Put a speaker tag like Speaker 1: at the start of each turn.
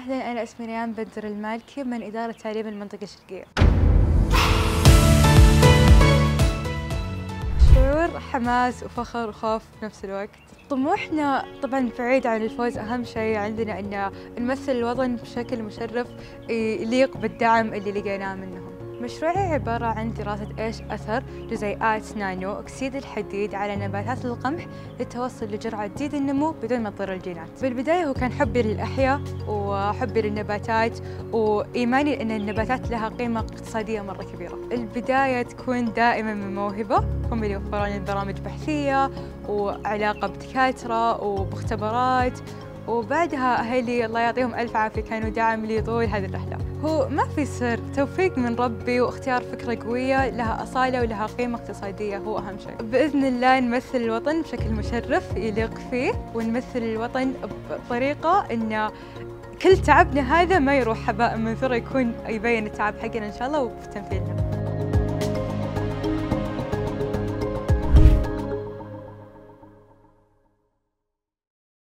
Speaker 1: أهلا، أنا اسمي ريان بدر المالكي من إدارة تعليم المنطقة الشرقية. شعور حماس وفخر وخوف بنفس الوقت. طموحنا طبعاً بعيد عن الفوز، أهم شيء عندنا أن نمثل الوطن بشكل مشرف يليق بالدعم اللي لقيناه منهم. مشروعي عبارة عن دراسة إيش أثر جزيئات نانو أكسيد الحديد على نباتات القمح للتوصل لجرعة تزيد النمو بدون ما تضر الجينات. بالبداية هو كان حبي للأحياء وحبي للنباتات وإيماني أن النباتات لها قيمة اقتصادية مرة كبيرة. البداية تكون دائما من موهبة، هم اللي يوفرون لي برامج بحثية وعلاقة بدكاترة ومختبرات، وبعدها أهلي الله يعطيهم ألف عافية كانوا دعم لي طول هذه الرحلة. هو ما في سر، توفيق من ربي واختيار فكرة قوية لها أصالة ولها قيمة اقتصادية هو أهم شيء. بإذن الله نمثل الوطن بشكل مشرف يليق فيه، ونمثل الوطن بطريقة إن كل تعبنا هذا ما يروح هباء منثورا، يكون يبين التعب حقنا إن شاء الله وبتمثيلنا.